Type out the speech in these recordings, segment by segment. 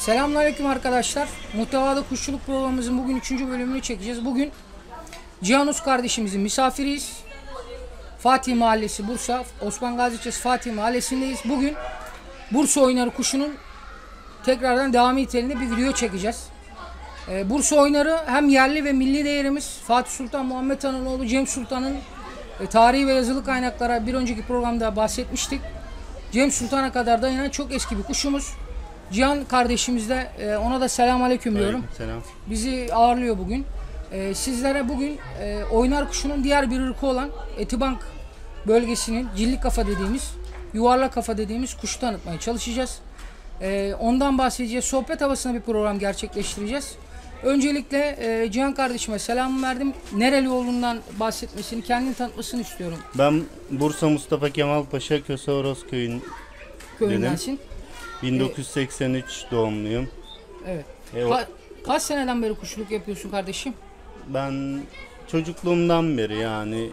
Selamünaleyküm arkadaşlar. Muhtevada Kuşçuluk programımızın bugün 3. bölümünü çekeceğiz. Bugün Cihanus kardeşimizin misafiriyiz. Fatih Mahallesi, Bursa, Osman Gazi ilçesi Fatih Mahallesi'ndeyiz. Bugün Bursa Oynarı kuşunun tekrardan devamı niteliğinde bir video çekeceğiz. Bursa Oynarı hem yerli ve milli değerimiz, Fatih Sultan Muhammed Han'ın oğlu Cem Sultan'ın tarihi ve yazılı kaynaklara bir önceki programda bahsetmiştik. Cem Sultan'a kadar dayanan çok eski bir kuşumuz. Cihan kardeşimiz de ona da selamünaleyküm diyorum. Selam. Bizi ağırlıyor bugün. Sizlere bugün oynar kuşunun diğer bir ırkı olan Etibank bölgesinin cilli kafa dediğimiz, yuvarlak kafa dediğimiz kuşu tanıtmaya çalışacağız. Ondan bahsedeceğiz. Sohbet havasında bir program gerçekleştireceğiz. Öncelikle Cihan kardeşime selam verdim. Nereli olduğundan bahsetmesini, kendini tanıtmasını istiyorum. Ben Bursa Mustafa Kemal Paşa Köseoros Köyündensin. 1983 doğumluyum. Evet. Kaç seneden beri kuşluk yapıyorsun kardeşim? Ben çocukluğumdan beri yani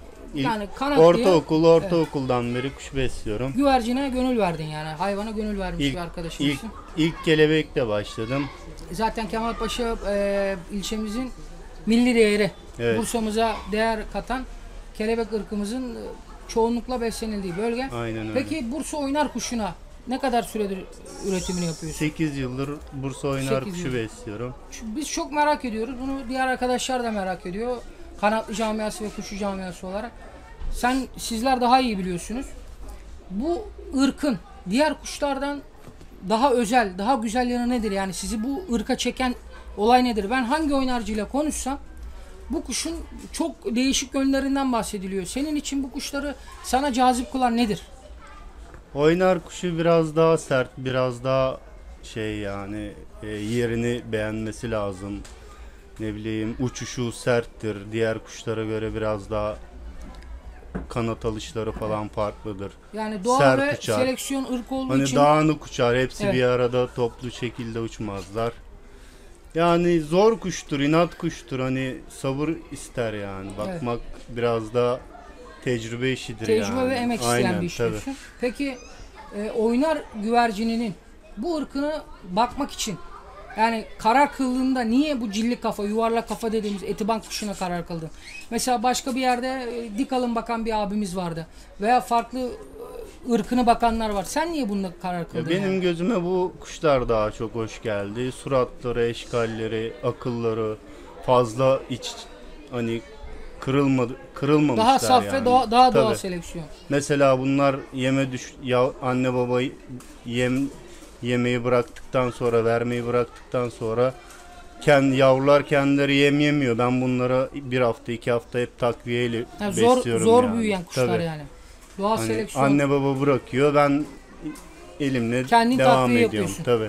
ortaokuldan beri kuş besliyorum. Güvercine gönül verdin yani. Hayvana gönül vermiş bir arkadaşımsın. İlk kelebekle başladım. Zaten Kemalpaşa ilçemizin milli değeri. Evet. Bursa'mıza değer katan kelebek ırkımızın çoğunlukla beslenildiği bölge. Aynen öyle. Peki Bursa oynar kuşuna ne kadar süredir üretimini yapıyorsun? 8 yıldır Bursa oynar kuşu besliyorum. Biz çok merak ediyoruz. Bunu diğer arkadaşlar da merak ediyor. Kanatlı camiası ve kuşu camiası olarak. Sizler daha iyi biliyorsunuz. Bu ırkın diğer kuşlardan daha özel, daha güzel yanı nedir? Yani sizi bu ırka çeken olay nedir? Ben hangi oynarcıyla konuşsam bu kuşun çok değişik yönlerinden bahsediliyor. Senin için bu kuşları sana cazip kılan nedir? Oynar kuşu biraz daha sert, biraz daha yerini beğenmesi lazım. Ne bileyim, uçuşu serttir. Diğer kuşlara göre biraz daha kanat alışları falan farklıdır. Yani doğal sert ve uçar. seleksiyon ırk olduğu hani için dağınık uçar. Hepsi bir arada toplu şekilde uçmazlar. Yani zor kuştur, inat kuştur. Hani sabır ister yani. Bakmak biraz da tecrübe işidir yani. Tecrübe ve emek isteyen bir iş diyorsun. Peki oynar güvercininin bu ırkını bakmak için yani karar kıldığında niye bu cilli kafa, yuvarlak kafa dediğimiz Etibank kuşuna karar kıldın? Mesela başka bir yerde dik alın bakan bir abimiz vardı. Veya farklı ırkını bakanlar var. Sen niye bunda karar kıldın? Benim gözüme bu kuşlar daha çok hoş geldi. Suratları, eşkalleri, akılları fazla kırılmamışlar daha saf yani. ve daha doğal seleksiyon. Mesela bunlar anne baba yemeği bıraktıktan sonra, vermeyi bıraktıktan sonra yavrular kendileri yem yemiyor. Ben bunlara bir hafta 2 hafta hep takviyeyle besliyorum. Zor yani. büyüyen kuşlar yani. Doğal seleksiyon. Anne baba bırakıyor, ben elimle kendin devam takviye ediyorum. Tabii.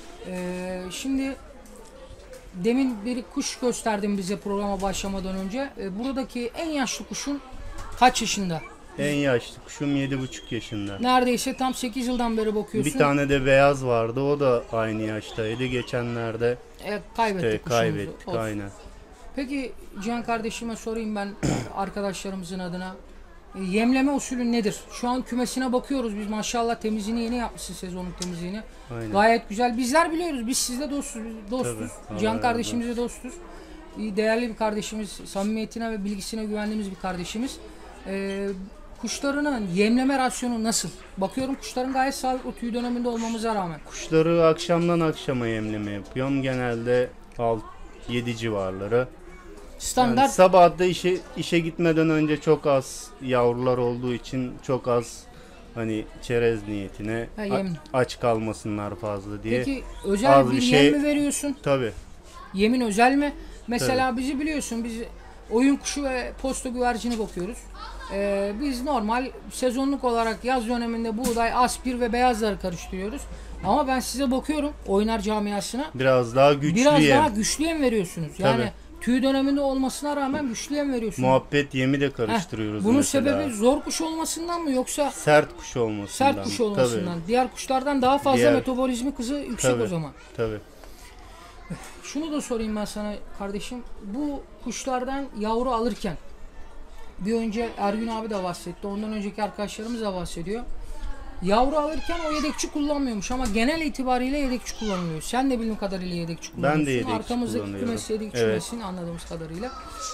Şimdi demin bir kuş gösterdin bize programa başlamadan önce. Buradaki en yaşlı kuşun kaç yaşında? En yaşlı kuşum 7,5 yaşında. Neredeyse tam 8 yıldan beri bakıyorsun. Bir tane de beyaz vardı. O da aynı yaştaydı. Geçenlerde kaybettik. Aynen. Peki Cihan kardeşime sorayım ben arkadaşlarımızın adına. Yemleme usulü nedir? Şu an kümesine bakıyoruz. Biz maşallah temizliğini yeni yapmışsın, sezonun temizliğini. Aynen. Gayet güzel. Bizler biliyoruz. Biz sizle dostuz. Tabii. Cihan kardeşimizle dostuz. Değerli bir kardeşimiz. Samimiyetine ve bilgisine güvendiğimiz bir kardeşimiz. Kuşlarının yemleme rasyonu nasıl? Bakıyorum kuşların gayet sağlıklı tüy döneminde olmamıza rağmen. Kuşları akşamdan akşama yemleme yapıyorum. Genelde 7 civarları. Standart. Yani sabah da işe gitmeden önce çok az yavrular olduğu için çok az çerez niyetine aç kalmasınlar fazla diye. Peki özel bir yem mi veriyorsun? Tabii. Yemin özel mi? Mesela bizi biliyorsun, biz oyun kuşu ve posta güvercini bakıyoruz. Biz normal sezonluk olarak yaz döneminde buğday, aspir ve beyazları karıştırıyoruz. Ama ben size bakıyorum oynar camiasına. Biraz daha güçlü yem veriyorsunuz. Yani tüy döneminde olmasına rağmen güçlü yem veriyorsunuz. Muhabbet yemi de karıştırıyoruz. Bunun sebebi zor kuş olmasından mı yoksa sert kuş olmasından? Sert kuş olmasından. Tabii. Diğer kuşlardan daha fazla metabolizmi hızı yüksek o zaman. Tabii. Şunu da sorayım ben sana kardeşim. Bu kuşlardan yavru alırken bir önce Ergün abi de bahsetti. Ondan önceki arkadaşlarımız da bahsediyor. Yavru alırken o yedekçi kullanmıyormuş ama genel itibariyle yedekçi kullanılıyor. Sen de bildiğim kadarıyla yedekçi kullanıyorsun. Ben de yedekçi Arkamızdaki kullanıyorum. kümes yedekçi Evet. kümesin anladığımız kadarıyla.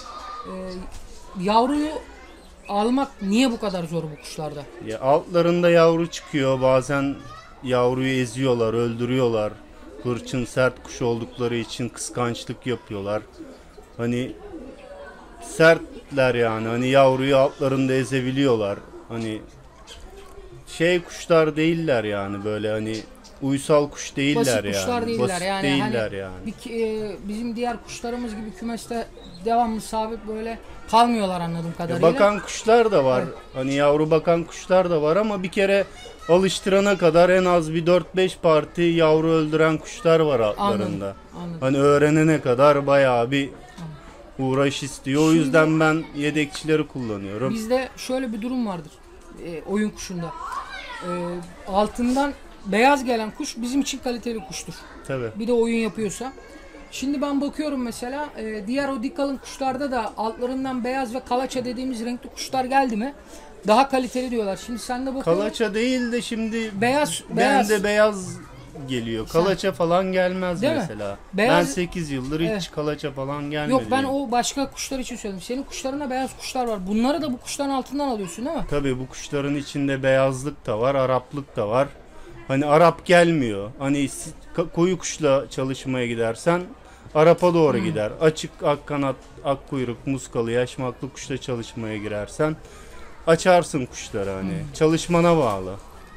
Yavruyu almak niye bu kadar zor bu kuşlarda? Ya altlarında yavru çıkıyor. Bazen yavruyu eziyorlar, öldürüyorlar. Hırçın, sert kuş oldukları için kıskançlık yapıyorlar. Hani sertler yani. Hani yavruyu altlarında ezebiliyorlar. Hani şey kuşlar değiller yani, böyle hani uysal kuş değiller Basit yani. kuşlar değiller Basit yani. değiller Hani yani. bizim diğer kuşlarımız gibi kümeste devamlı sabit böyle kalmıyorlar anladığım kadarıyla. Bakan kuşlar da var. Evet. Hani yavru bakan kuşlar da var ama bir kere alıştırana kadar en az bir 4-5 parti yavru öldüren kuşlar var altlarında. Anladım. Hani öğrenene kadar bayağı bir uğraş istiyor. O Şimdi- yüzden ben yedekçileri kullanıyorum. Bizde şöyle bir durum vardır oyun kuşunda. Altından beyaz gelen kuş bizim için kaliteli kuştur. Tabii. Bir de oyun yapıyorsa. Şimdi ben bakıyorum mesela diğer o dikkalın kuşlarda da altlarından beyaz ve kalaça dediğimiz renkli kuşlar geldi mi daha kaliteli diyorlar. Şimdi sen de bakıyorum. Kalaça değil de şimdi Beyaz. bende beyaz geliyor. Kalaça falan gelmez Değil mi? mesela. Beyaz- Ben 8 yıldır Evet. hiç kalaça falan gelmedi. Yok, ben benim. o başka kuşlar için söyledim. Senin kuşlarında beyaz kuşlar var. Bunları da bu kuşların altından alıyorsun değil mi? Tabii bu kuşların içinde beyazlık da var, Araplık da var. Hani Arap gelmiyor. Hani koyu kuşla çalışmaya gidersen Arap'a doğru gider. Açık ak kanat, ak kuyruk, muskalı, yaşmaklı kuşla çalışmaya girersen açarsın kuşları hani. Çalışmana bağlı.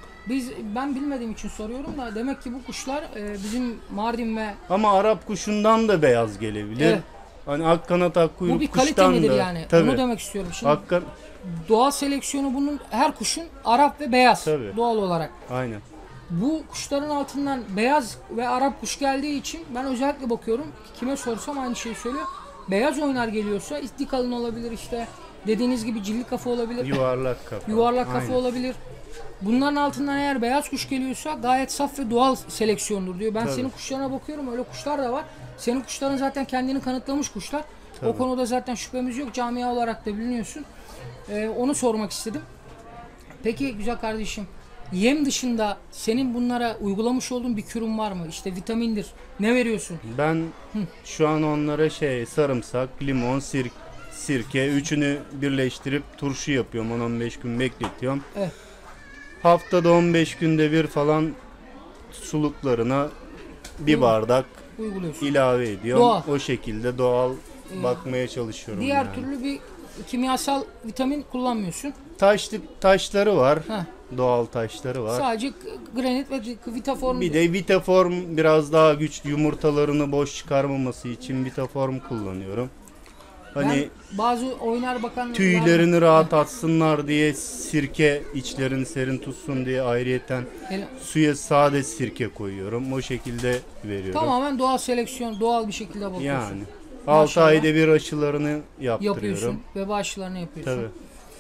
Ben bilmediğim için soruyorum da demek ki bu kuşlar bizim Mardin ve Ama Arap kuşundan da beyaz gelebilir. Evet. Hani ak kanat, ak kuyruk bu bir kalite kuştan midir da. yani? Tabii. Onu demek istiyorum. Şimdi Hakikaten doğal seleksiyonu bunun her kuşun Arap ve beyaz Tabii. doğal olarak. aynen. Bu kuşların altından beyaz ve Arap kuş geldiği için ben özellikle bakıyorum. Kime sorsam aynı şeyi söylüyor. Beyaz oynar geliyorsa istikalın olabilir işte. Dediğiniz gibi cilli kafa olabilir. Yuvarlak kafa. Yuvarlak kafa Aynen. olabilir. Bunların altından eğer beyaz kuş geliyorsa gayet saf ve doğal seleksiyondur diyor. Ben Tabii. senin kuşlarına bakıyorum, öyle kuşlar da var. Senin kuşların zaten kendini kanıtlamış kuşlar. O Tabii. konuda zaten şüphemiz yok. Camia olarak da biliniyorsun. Onu sormak istedim. Peki güzel kardeşim, yem dışında senin bunlara uygulamış olduğun bir kürün var mı? İşte vitamindir. Ne veriyorsun? Ben şu an onlara sarımsak, limon, sirke üçünü birleştirip turşu yapıyorum. 10-15 gün bekletiyorum. Evet. Haftada 15 günde bir falan suluklarına bir bardak Uyguluyorsun. ilave ediyorum. Doğal. O şekilde doğal bakmaya çalışıyorum. Diğer yani. türlü bir kimyasal vitamin kullanmıyorsun. Taşları var. Heh. Doğal taşları var. Sadece granit ve vitaform. Bir de Vitaform biraz daha güçlü, yumurtalarını boş çıkarmaması için Vitaform kullanıyorum. Hani ben bazı oynar bakan tüylerini rahat atsınlar diye sirke, içlerini serin tutsun diye ayrıyeten suya sade sirke koyuyorum. O şekilde veriyorum. tamamen doğal seleksiyon, doğal bir şekilde bakıyorsun. Yani 6 Maşallah. ayda bir aşılarını yaptırıyorum. Yapıyorsun. Veba aşılarını yapıyorsun. Tabii.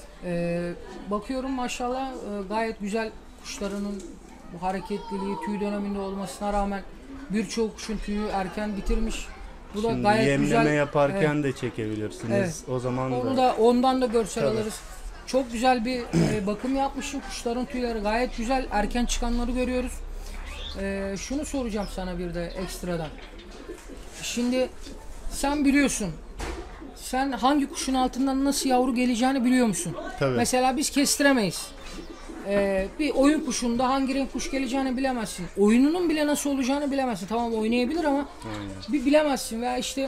Bakıyorum maşallah gayet güzel kuşlarının bu hareketliliği tüy döneminde olmasına rağmen birçok kuşun tüyü erken bitirmiş. Bu da Şimdi gayet yemleme güzel. yaparken de çekebilirsiniz. Evet. O zaman Onu da da ondan da görsel Tabii. alırız. Çok güzel bir bakım yapmışsın. Kuşların tüyleri gayet güzel. Erken çıkanları görüyoruz. Şunu soracağım sana bir de ekstradan. Şimdi sen biliyorsun. Sen hangi kuşun altından nasıl yavru geleceğini biliyor musun? Tabii. Mesela biz kestiremeyiz. Bir oyun kuşunda hangi renk kuş geleceğini bilemezsin. Oyununun bile nasıl olacağını bilemezsin. Tamam oynayabilir ama bir bilemezsin. Veya işte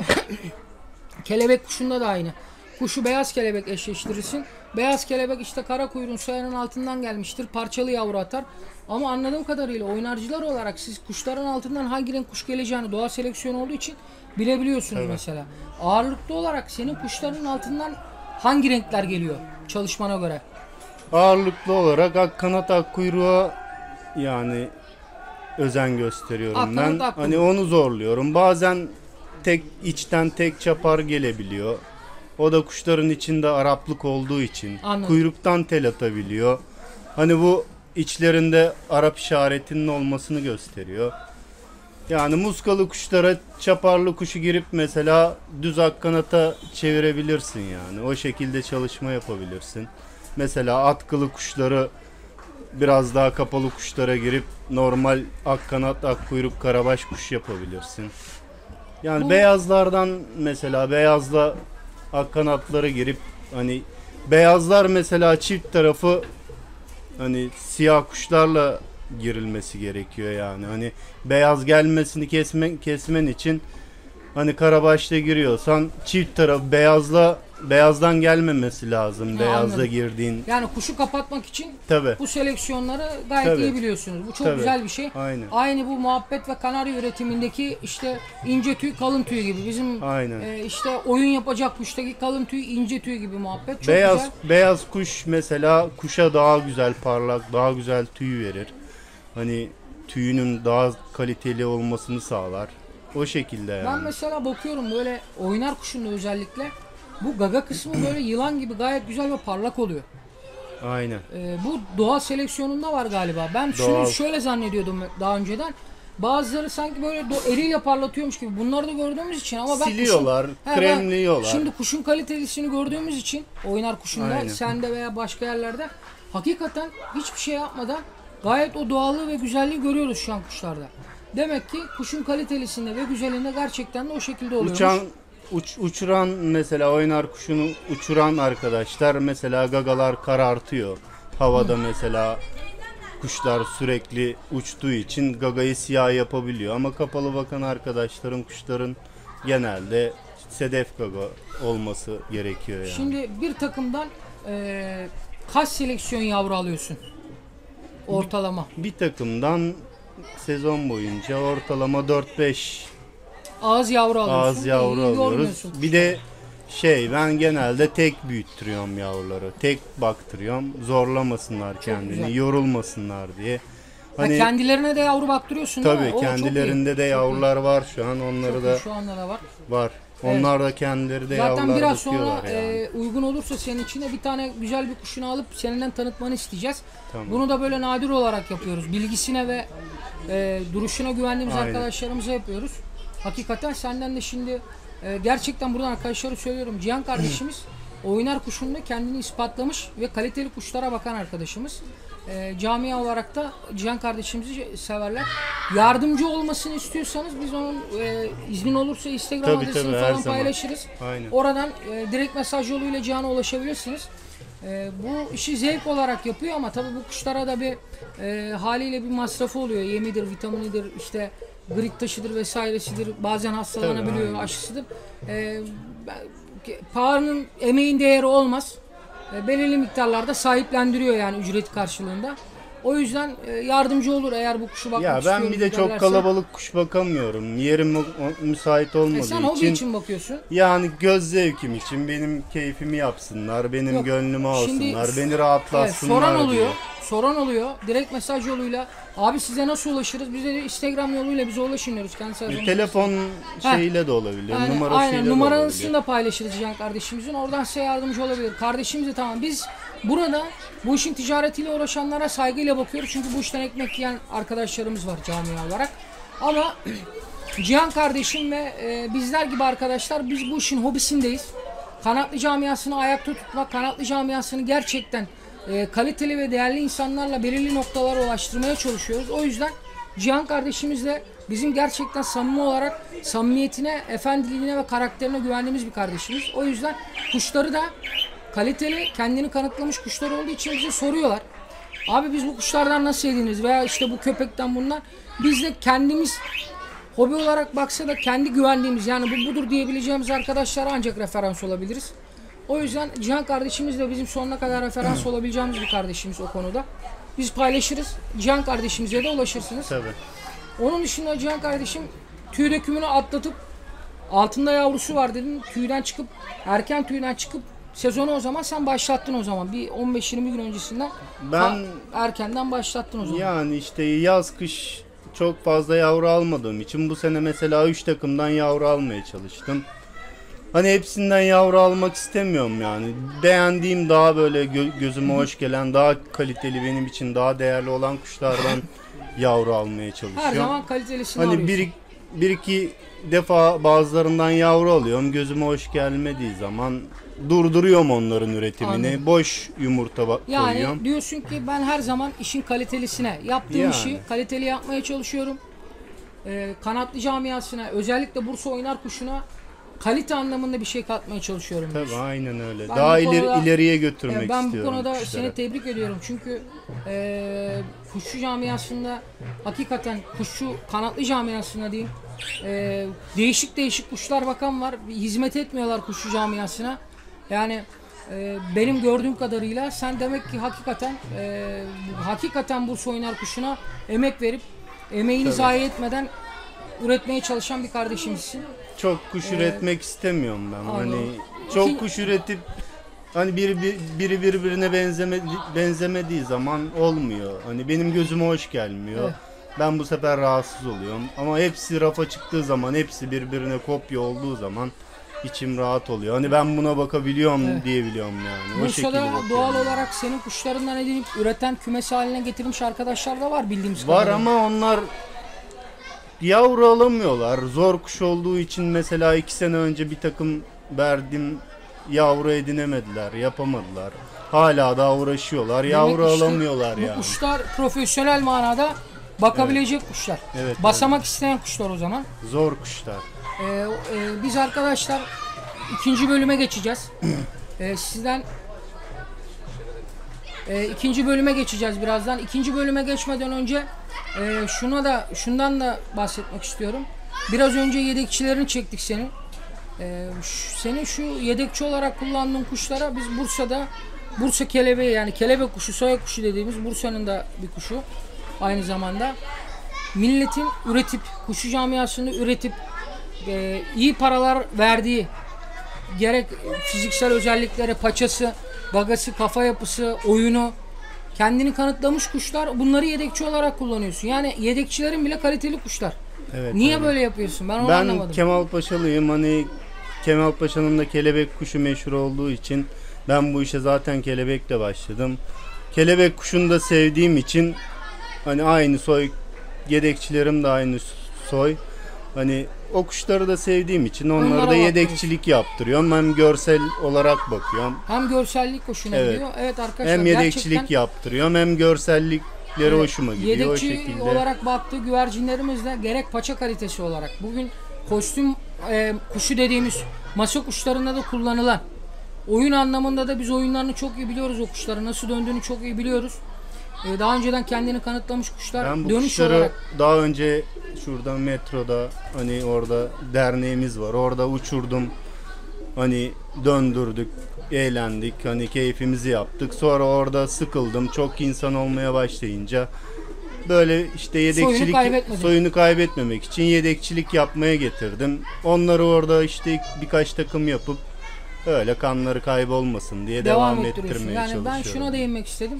kelebek kuşunda da aynı. Kuşu beyaz kelebek eşleştirirsin. Beyaz kelebek işte kara kuyruğun soyanın altından gelmiştir. Parçalı yavru atar. Ama anladığım kadarıyla oynarcılar olarak siz kuşların altından hangi renk kuş geleceğini doğal seleksiyon olduğu için bilebiliyorsunuz mesela. Ağırlıklı olarak senin kuşların altından hangi renkler geliyor çalışmana göre? ağırlıklı olarak ak kanat, ak kuyruğa yani özen gösteriyorum Ak kanat, ben. ak Hani kuyruk. onu zorluyorum. Bazen içten tek çapar gelebiliyor. O da kuşların içinde Araplık olduğu için Anladım. kuyruktan tel atabiliyor. Hani bu içlerinde Arap işaretinin olmasını gösteriyor. Yani muskalı kuşlara çaparlı kuşu girip mesela düz ak kanata çevirebilirsin yani. O şekilde çalışma yapabilirsin. Mesela atkılı kuşları biraz daha kapalı kuşlara girip normal akkanat, akkuyruk, karabaş kuş yapabilirsin. Yani beyazlardan mesela beyazla akkanatlara girip hani beyazlar mesela çift tarafı hani siyah kuşlarla girilmesi gerekiyor yani. Hani beyaz gelmesini kesmen için hani karabaşla giriyorsan çift taraf beyazdan gelmemesi lazım. Ya Beyazla anladım. girdiğin. Yani kuşu kapatmak için Tabii. bu seleksiyonları gayet Tabii. iyi biliyorsunuz. Bu çok Tabii. güzel bir şey. Aynen. Aynı bu muhabbet ve kanarya üretimindeki işte ince tüy kalın tüy gibi. Bizim Aynen. işte oyun yapacak kuştaki kalın tüy ince tüy gibi muhabbet. Çok güzel. Beyaz kuş mesela kuşa daha güzel parlak, daha güzel tüy verir. Hani tüyünün daha kaliteli olmasını sağlar. O şekilde yani. Ben mesela bakıyorum böyle oynar kuşun özellikle bu gaga kısmı böyle yılan gibi gayet güzel ve parlak oluyor. Aynen. Bu doğal seleksiyonunda var galiba. Ben şunu şöyle zannediyordum daha önceden. Bazıları sanki böyle eliyle parlatıyormuş gibi. Bunları da gördüğümüz için ama ben Siliyorlar, kremliyorlar. Şimdi kuşun kalitesini gördüğümüz için oynar kuşunda Aynen. sende veya başka yerlerde hakikaten hiçbir şey yapmadan gayet o doğallığı ve güzelliği görüyoruz şu an kuşlarda. Demek ki kuşun kalitelisinde ve güzelliğinde gerçekten de o şekilde oluyormuş. Uçuran mesela oynar kuşunu uçuran arkadaşlar mesela gagalar karartıyor. Havada mesela kuşlar sürekli uçtuğu için gagayı siyah yapabiliyor. Ama kapalı bakan arkadaşların kuşların genelde sedef gaga olması gerekiyor yani. Şimdi bir takımdan kaç seleksiyon yavru alıyorsun? Ortalama. Bir takımdan sezon boyunca ortalama 4-5 Ağız yavru alıyorsun. ağız yavru İyi alıyoruz. yormuyorsun. Bir de ben genelde tek büyüttürüyorum yavruları. Tek baktırıyorum. Zorlamasınlar kendini, güzel. yorulmasınlar diye. Hani Kendilerine de yavru baktırıyorsun değil mi? tabii O çok iyi. kendilerinde de Çok iyi. yavrular var şu an. Onları Çok da iyi, şu anda da var. var. Evet. Onlar da kendileri de Zaten yavrular biraz sonra bakıyorlar yani. uygun olursa senin için de bir tane güzel bir kuşunu alıp seninden tanıtmanı isteyeceğiz. Tamam. Bunu da böyle nadir olarak yapıyoruz. Bilgisine ve duruşuna güvendiğimiz Aynen. arkadaşlarımıza yapıyoruz. Hakikaten senden de şimdi gerçekten buradan arkadaşlara söylüyorum. Cihan kardeşimiz oynar kuşunda kendini ispatlamış ve kaliteli kuşlara bakan arkadaşımız. Camia olarak da Cihan kardeşimizi severler. Yardımcı olmasını istiyorsanız biz onun iznin olursa Instagram Tabii, adresini tabii, her falan zaman. paylaşırız. Aynen. Oradan direkt mesaj yoluyla Cihan'a ulaşabilirsiniz. Bu işi zevk olarak yapıyor ama tabii bu kuşlara da bir haliyle bir masrafı oluyor. Yemidir, vitaminidir, işte grit taşıdır vesairesidir. Bazen hastalanabiliyor, Tabii, aynen. aşısıdır. Paranın, emeğin değeri olmaz. Belirli miktarlarda sahiplendiriyor yani ücret karşılığında. O yüzden yardımcı olur eğer bu kuşu bakmak Ya ben istiyoruz bir de çok derlerse. kalabalık kuş bakamıyorum. Yerim müsait olmadığı Sen hobi için bakıyorsun. Yani göz zevkim için benim keyfimi yapsınlar, benim Yok, gönlümü şimdi alsınlar, beni rahatlatsınlar soran oluyor. diye. Soran oluyor. Direkt mesaj yoluyla. Abi size nasıl ulaşırız? Bize de Instagram yoluyla bize ulaşın diyoruz. Kendisi her zaman. Telefon şeyle de olabilir, Yani numarasıyla aynen da numarasını olabilir. da paylaşırız Cihan kardeşimizin. Oradan size yardımcı olabilir. Kardeşimiz de tamam. Biz burada bu işin ticaretiyle uğraşanlara saygıyla bakıyoruz. Çünkü bu işten ekmek yiyen arkadaşlarımız var camia olarak. Ama Cihan kardeşim ve bizler gibi arkadaşlar biz bu işin hobisindeyiz. Kanatlı camiasını ayakta tutmak, kanatlı camiasını gerçekten kaliteli ve değerli insanlarla belirli noktalara ulaştırmaya çalışıyoruz. O yüzden Cihan kardeşimizle bizim gerçekten samimi olarak samimiyetine, efendiliğine ve karakterine güvendiğimiz bir kardeşimiz. O yüzden kuşları da kaliteli, kendini kanıtlamış kuşlar olduğu için bize soruyorlar. Abi biz bu kuşlardan nasıl ediniz veya işte bu köpekten bundan. Biz de kendimiz hobi olarak baksa da kendi güvendiğimiz yani bu budur diyebileceğimiz arkadaşlara ancak referans olabiliriz. O yüzden Cihan kardeşimiz de bizim sonuna kadar referans olabileceğimiz bir kardeşimiz o konuda. Biz paylaşırız. Cihan kardeşimize de ulaşırsınız. Tabii. Onun dışında Cihan kardeşim tüy dökümünü atlatıp altında yavrusu var dedin. Tüyden çıkıp erken tüyden çıkıp sezonu o zaman sen başlattın o zaman. Bir 15-20 gün öncesinden erkenden başlattın o zaman. Yani işte yaz kış çok fazla yavru almadığım için bu sene mesela 3 takımdan yavru almaya çalıştım. Hani hepsinden yavru almak istemiyorum yani. Beğendiğim daha böyle gözüme hoş gelen, daha kaliteli benim için daha değerli olan kuşlardan yavru almaya çalışıyorum. Her zaman kalitelisini Hani arıyorsun. bir iki defa bazılarından yavru alıyorum. Gözüme hoş gelmediği zaman durduruyorum onların üretimini. Anladım. Boş yumurta Yani koyuyorum. diyorsun ki ben her zaman işin kalitelisine, yaptığım Yani. işi kaliteli yapmaya çalışıyorum. Kanatlı camiasına, özellikle Bursa oynar kuşuna kalite anlamında bir şey katmaya çalışıyorum. Tabii aynen öyle. Ben Daha bu konuda- ileriye götürmek Ben bu istiyorum konuda kuşları. seni tebrik ediyorum. Çünkü kuşçu camiasında hakikaten kuşçu kanatlı camiasında diyeyim değişik değişik kuşlar bakan var. Hizmet etmiyorlar kuşçu camiasına. Yani benim gördüğüm kadarıyla sen demek ki hakikaten Bursa oynar kuşuna emek verip emeğini Tabii. zayi etmeden üretmeye çalışan bir kardeşimizsin. Çok kuş üretmek istemiyorum ben. Anladım. Hani çok İki- kuş üretip hani biri birbirine benzemediği zaman olmuyor. Hani benim gözüme hoş gelmiyor. Evet. Ben bu sefer rahatsız oluyorum. Ama hepsi rafa çıktığı zaman, hepsi birbirine kopya olduğu zaman içim rahat oluyor. Hani ben buna bakabiliyorum Evet. diyebiliyorum yani. O şekilde Bursa'da bakıyorum. doğal olarak senin kuşlarından edinip üreten kümes haline getirmiş arkadaşlar da var bildiğimiz Var kadarıyla. ama onlar yavru alamıyorlar. Zor kuş olduğu için mesela 2 sene önce bir takım verdim, yavru edinemediler, yapamadılar. Hala daha uğraşıyorlar. Demek Yavru işte alamıyorlar bu yani. kuşlar profesyonel manada bakabilecek kuşlar. Evet, Basamak isteyen kuşlar o zaman. Zor kuşlar. Biz arkadaşlar ikinci bölüme geçeceğiz. Sizden ikinci bölüme geçeceğiz birazdan. İkinci bölüme geçmeden önce şundan da bahsetmek istiyorum. Biraz önce yedekçilerini çektik senin. Senin şu yedekçi olarak kullandığın kuşlara biz Bursa'da Bursa kelebeği yani kelebek kuşu, soya kuşu dediğimiz Bursa'nın da bir kuşu. Aynı zamanda milletin üretip kuşu camiasını üretip iyi paralar verdiği gerek fiziksel özellikleri, paçası, gagası, kafa yapısı, oyunu kendini kanıtlamış kuşlar. Bunları yedekçi olarak kullanıyorsun. Yani yedekçilerin bile kaliteli kuşlar. Evet. Niye öyle. böyle yapıyorsun? Ben onu Ben anlamadım. Kemalpaşalıyım. Hani Kemalpaşa'nın da kelebek kuşu meşhur olduğu için ben bu işe zaten kelebekle başladım. Kelebek kuşunu da sevdiğim için hani aynı soy, yedekçilerim de aynı soy. Hani o kuşları da sevdiğim için onlara Onlara da yedekçilik yaptırıyorum. Hem görsel olarak bakıyorum. Hem görsellik hoşuna Evet. gidiyor. Evet arkadaşlar Hem yedekçilik gerçekten yaptırıyorum hem görsellikleri hoşuma gidiyor. O yedekçi şekilde. olarak baktığı güvercinlerimizde gerek paça kalitesi olarak bugün kostüm kuşu dediğimiz masa kuşlarında da kullanılan oyun anlamında da biz oyunlarını çok iyi biliyoruz, o kuşların nasıl döndüğünü çok iyi biliyoruz. Daha önceden kendini kanıtlamış kuşlar Ben bu dönüş kuşları olarak daha önce şuradan metroda hani orada derneğimiz var. Orada uçurdum. Hani döndürdük, eğlendik. Hani keyfimizi yaptık. Sonra orada sıkıldım. Çok insan olmaya başlayınca böyle işte yedekçilik soyunu kaybetmemek için yedekçilik yapmaya getirdim. Onları orada işte birkaç takım yapıp öyle kanları kaybolmasın diye devam ettirmeye yani çalışıyorum. ben şuna değinmek istedim.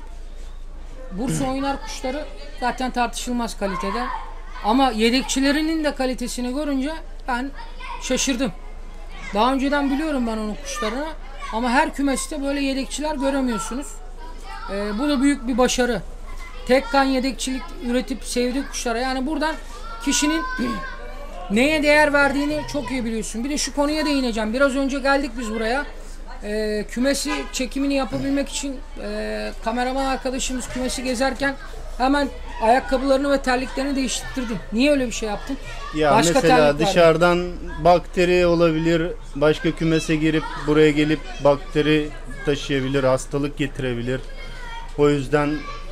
Bursa oynar kuşları zaten tartışılmaz kalitede. Ama yedekçilerinin de kalitesini görünce ben şaşırdım. Daha önceden biliyorum ben onun kuşlarını. Ama her kümeste böyle yedekçiler göremiyorsunuz. Bu da büyük bir başarı. Tek kan yedekçilik üretip sevdiği kuşlara. Yani buradan kişinin neye değer verdiğini çok iyi biliyorsun. Bir de şu konuya değineceğim. Biraz önce geldik biz buraya. Kümesi çekimini yapabilmek için kameraman arkadaşımız kümesi gezerken hemen ayakkabılarını ve terliklerini değiştirdin. Niye öyle bir şey yaptın? Ya Başka mesela terlik dışarıdan bakteri olabilir, başka kümese girip buraya gelip bakteri taşıyabilir, hastalık getirebilir. O yüzden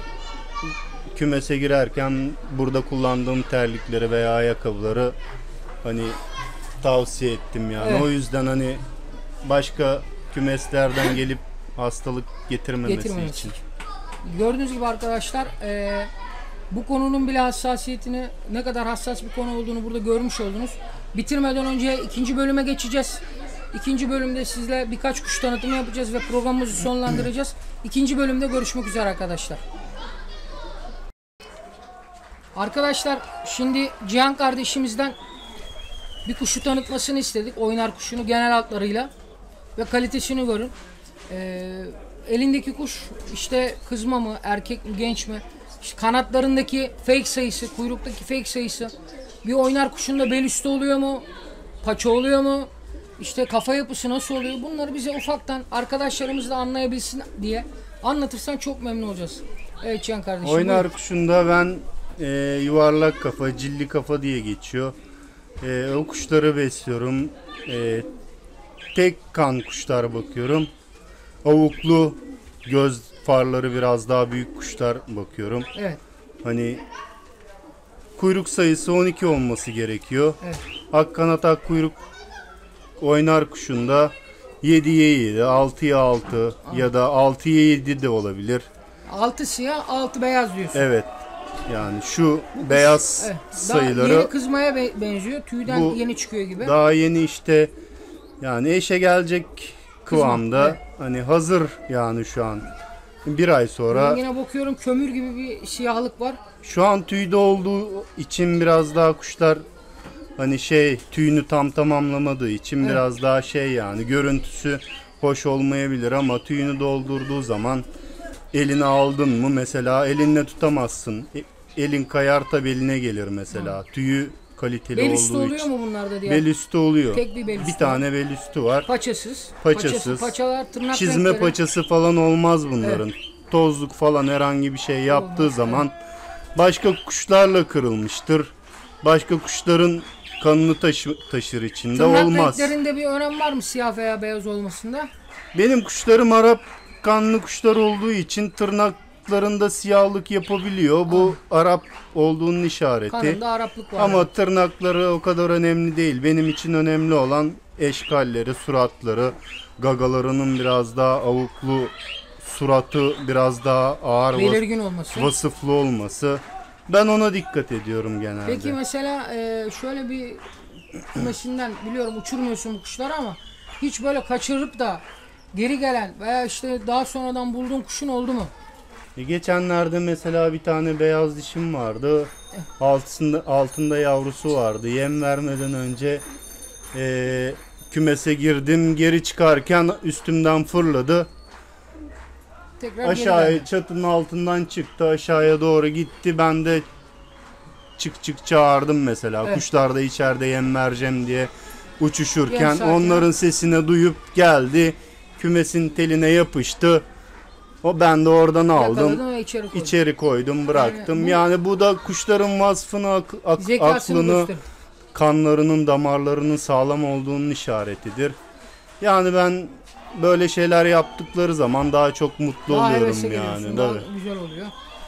kümese girerken burada kullandığım terlikleri veya ayakkabıları hani tavsiye ettim yani. Evet. O yüzden hani başka kümeslerden gelip hastalık getirmemesi için. Gördüğünüz gibi arkadaşlar bu konunun bile hassasiyetini, ne kadar hassas bir konu olduğunu burada görmüş oldunuz. Bitirmeden önce ikinci bölüme geçeceğiz. İkinci bölümde sizle birkaç kuş tanıtımı yapacağız ve programımızı sonlandıracağız. İkinci bölümde görüşmek üzere arkadaşlar. Arkadaşlar şimdi Cihan kardeşimizden bir kuşu tanıtmasını istedik. Oynar kuşunu genel hatlarıyla ve kalitesini görün. Elindeki kuş işte kızma mı, erkek mi, genç mi? İşte kanatlarındaki fake sayısı, kuyruktaki fake sayısı. Bir oynar kuşunda bel üstü oluyor mu? Paça oluyor mu? işte kafa yapısı nasıl oluyor? Bunları bize ufaktan arkadaşlarımız da anlayabilsin diye anlatırsan çok memnun olacağız. Evet Cihan kardeşim. Oynar buyur. kuşunda ben yuvarlak kafa, cilli kafa diye geçiyor. O kuşları besliyorum. Tek kan kuşlar bakıyorum. Avuklu, göz farları biraz daha büyük kuşlar bakıyorum. Evet. Hani kuyruk sayısı 12 olması gerekiyor. Evet. Ak kanat ak kuyruk oynar kuşunda 7'ye 7, 6'ya 6 ya da 6'ya 7 de olabilir. 6 siyah, 6 beyaz diyorsun. Evet. Yani şu beyaz Evet. sayıları Daha yeni kızmaya benziyor. Tüyden Bu yeni çıkıyor gibi. daha yeni işte yani eşe gelecek kıvamda. evet. Hani hazır yani şu an. Bir ay sonra Rengine bakıyorum, kömür gibi bir siyahlık var. şu an tüyde olduğu için biraz daha kuşlar hani tüyünü tam tamamlamadığı için Evet. biraz daha yani görüntüsü hoş olmayabilir ama tüyünü doldurduğu zaman eline aldın mı mesela elinle tutamazsın. Elin kayar tabi eline gelir mesela. Tüyü kaliteli Bel üstü olduğu oluyor için. mu bunlarda diye? Bel üstü oluyor. Tek bir bel üstü Bir tane bel üstü var. Paçasız. Paçasız. Paçalar, tırnak Çizme renkleri. paçası falan olmaz bunların. Tozluk falan herhangi bir şey yaptığı Olmaz, zaman başka kuşlarla kırılmıştır. Başka kuşların kanını taşır içinde Tırnak olmaz. renklerinde bir önem var mı siyah veya beyaz olmasında? Benim kuşlarım Arap kanlı kuşlar olduğu için tırnaklarında siyahlık yapabiliyor. Bu Arap olduğunun işareti. Kanında Araplık var. Ama tırnakları o kadar önemli değil. Benim için önemli olan eşkalleri, suratları, gagalarının biraz daha avuklu, suratı biraz daha ağır, belirgin olması. vasıflı olması. Ben ona dikkat ediyorum genelde. Peki mesela şöyle bir kümesinden biliyorum uçurmuyorsun bu kuşları ama hiç böyle kaçırıp da geri gelen veya işte daha sonradan bulduğun kuşun oldu mu? Geçenlerde mesela bir tane beyaz dişim vardı. Altında yavrusu vardı. Yem vermeden önce kümese girdim. Geri çıkarken üstümden fırladı. Tekrar geri Aşağıya geldi. çatının altından çıktı. Aşağıya doğru gitti. Ben de çık çağırdım mesela. Evet. Kuşlar da içeride yem vereceğim diye uçuşurken Yem sakin. onların sesini duyup geldi. Kümesin teline yapıştı. Ben de oradan aldım. Yakaladın ve içeri koydun. İçeri koydum, bıraktım. bu- Yani bu da kuşların vasfını, Zekasını aklını, gösterir. kanlarının, damarlarının sağlam olduğunun işaretidir. Yani ben böyle şeyler yaptıkları zaman daha çok mutlu Daha oluyorum hevesle yani. geliyorsun, daha Tabii. güzel oluyor.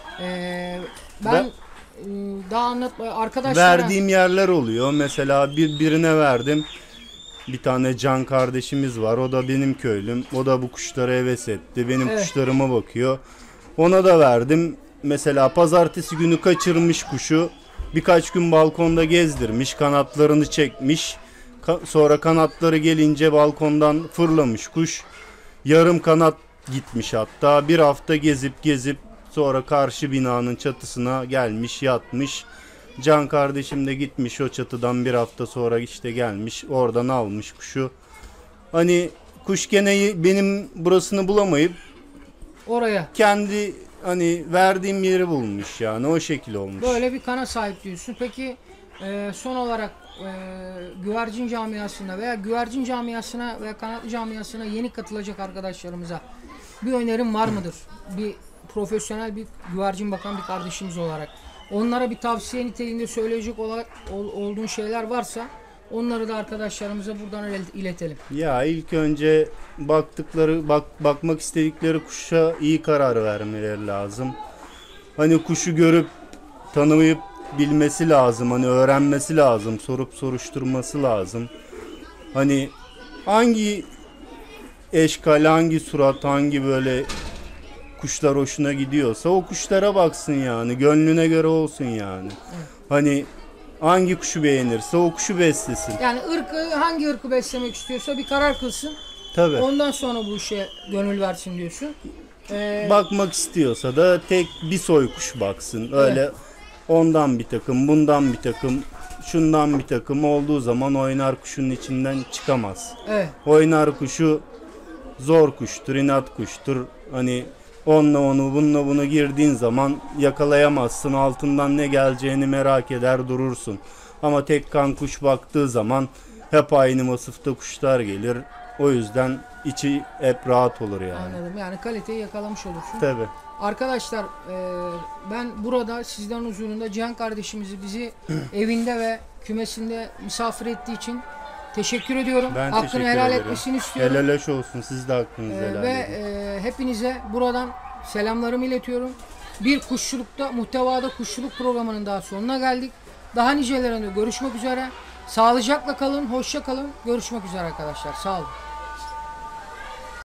Ben daha anlatma arkadaşlara Verdiğim yerler oluyor. Mesela birine verdim. Bir tane Can kardeşimiz var. O da benim köylüm. O da bu kuşlara heves etti. Benim Evet. kuşlarıma bakıyor. Ona da verdim. Mesela pazartesi günü kaçırmış kuşu. Birkaç gün balkonda gezdirmiş. Kanatlarını çekmiş. Sonra kanatları gelince balkondan fırlamış kuş. Yarım kanat gitmiş hatta. Bir hafta gezip sonra karşı binanın çatısına gelmiş, yatmış. Can kardeşim de gitmiş o çatıdan bir hafta sonra işte gelmiş. Oradan almış kuşu. Hani kuş gene benim burasını bulamayıp oraya kendi hani verdiğim yeri bulmuş yani o şekil olmuş. böyle bir kana sahip diyorsun. Peki son olarak güvercin camiasında veya güvercin camiasına veya kanatlı camiasına yeni katılacak arkadaşlarımıza bir önerim var mıdır? Bir profesyonel bir güvercin bakan bir kardeşimiz olarak. Onlara bir tavsiye niteliğinde söyleyecek olduğun şeyler varsa onları da arkadaşlarımıza buradan iletelim. Ya ilk önce bakmak istedikleri kuşa iyi karar vermeleri lazım. Hani kuşu görüp tanıyıp bilmesi lazım. Hani öğrenmesi lazım. Sorup soruşturması lazım. Hani hangi eşkal, hangi surat, hangi böyle kuşlar hoşuna gidiyorsa o kuşlara baksın yani. Gönlüne göre olsun yani. Hani hangi kuşu beğenirse o kuşu beslesin. Yani hangi ırkı beslemek istiyorsa bir karar kılsın. Tabii. Ondan sonra bu işe gönül versin diyorsun. Bakmak istiyorsa da tek bir soy kuş baksın. Öyle ondan bir takım, bundan bir takım, şundan bir takım olduğu zaman oynar kuşun içinden çıkamaz. Evet. Oynar kuşu zor kuştur, inat kuştur. Hani onunla onu, bununla bunu girdiğin zaman yakalayamazsın. Altından ne geleceğini merak eder durursun. Ama tek kan kuş baktığı zaman hep aynı masıfta kuşlar gelir. O yüzden içi hep rahat olur yani. Anladım. Yani kaliteyi yakalamış olursun. Tabii. Arkadaşlar ben burada sizlerin huzurunda Cihan kardeşimizi bizi evinde ve kümesinde misafir ettiği için teşekkür ediyorum. Ben Hakkını teşekkür helal ederim. etmesini istiyorum. Helal hoş olsun. Siz de hakkınızı helal Ve edin. hepinize buradan selamlarımı iletiyorum. Bir kuşçulukta, muhtevada kuşçuluk programının daha sonuna geldik. Daha nicelerinde görüşmek üzere. Sağlıcakla kalın, hoşça kalın. Görüşmek üzere arkadaşlar. Sağ olun.